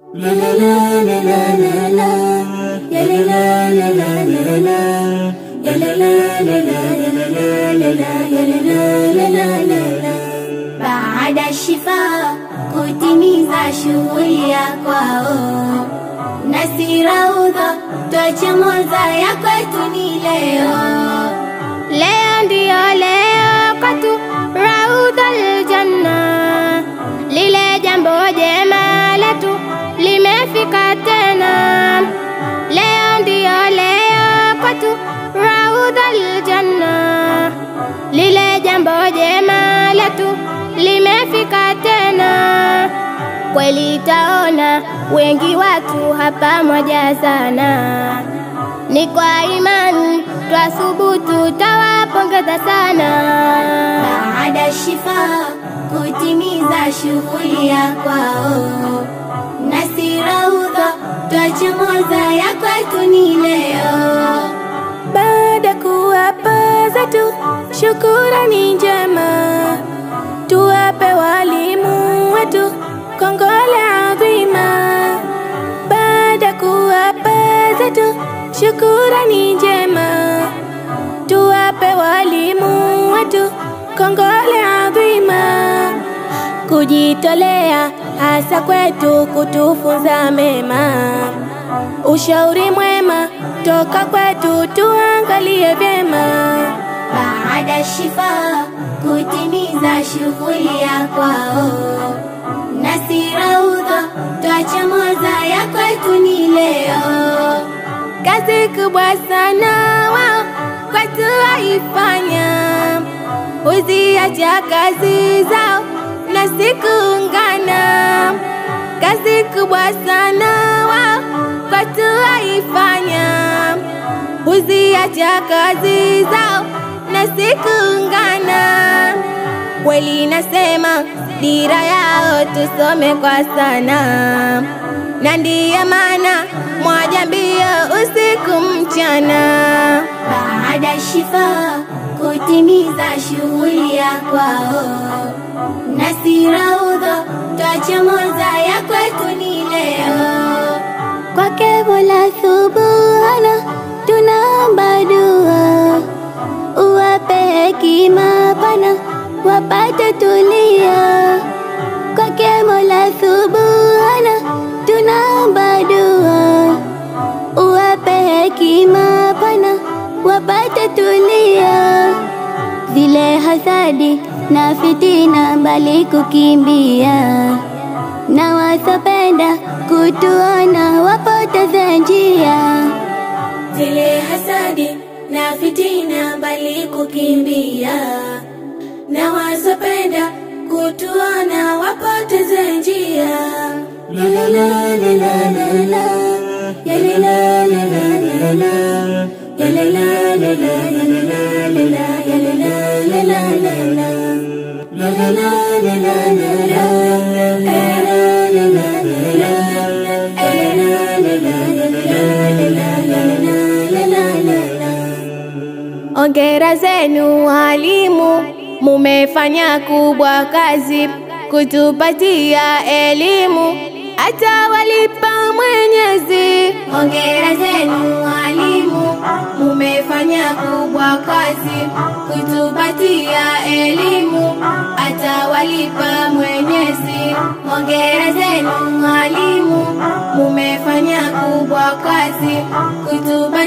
La la la la la la la, ya la la la la la la, ya la la la la la la la, ya la la la la la. Baada shifa kutimiza shughuli ya kwao, nasi raudha tuache moza ya kwetu ni leo. Leo ndio leo kwetu raudha aljanna, lile jambo jema letu limefika tena. Leo ndio leo kwetu raudha aljanna, lile jambo jema letu limefika tena. Kweli taona wengi watu hapa moja sana, ni kwa imani twasubutu tawapongeza sana. Baada shifa kutimiza shughuli ya kwao, nasi raudha tuache moza ya kwetu ni leo. Baada kuwapa zetu shukurani njema, tuwape walimu wetu kongole adhima. Baada kuwapa zetu shukurani njema, tuwape walimu wetu kongole adhima. Kujitolea hasa kwetu kutufunza mema, ushauri mwema toka kwetu tuangalie vyema. Baada shifa kutimiza shughuli ya kwao, nasi raudha tuache moza ya kwetu ni leo. Kazi kubwa sana wao kwetu waifanya, uziacha kazi zao na sikuungana. Kazi kubwa sana wao kwetu waifanya, uziacha kazi zao na sikuungana. Kweli nasema dira yao tusome kwa sana, na maana moja mbio usiku mchana. Baada shifa kutimiza shughuli ya kwao, nasi raudha tuache moza ya kwetu ni leo. Kwake Mola Subhana tunaomba dua, uwape hekima pana wapate tulia. Kwake Mola Subhana tunaomba dua, uwape hekima pana wapate tulia. Zile hasadi na fitina mbali kukimbia, na wasopenda kutuona wapoteze njia. Zile hasadi na fitina mbali kukimbia, na wasopenda kutuona wapoteze njia. La la la la la la la, ya la la la la la, ya la la la la la la, ya la la la la la, la la la la. Ongera zenu walimu, mumefanya kubwa kazi kutupatia elimu, atawalipa Mwenyezi. Ongera zenu walimu, mumefanya kubwa kazi kutupatia elimu, atawalipa Mwenyezi. Ongera zenu walimu, mumefanya kubwa kazi kutupatia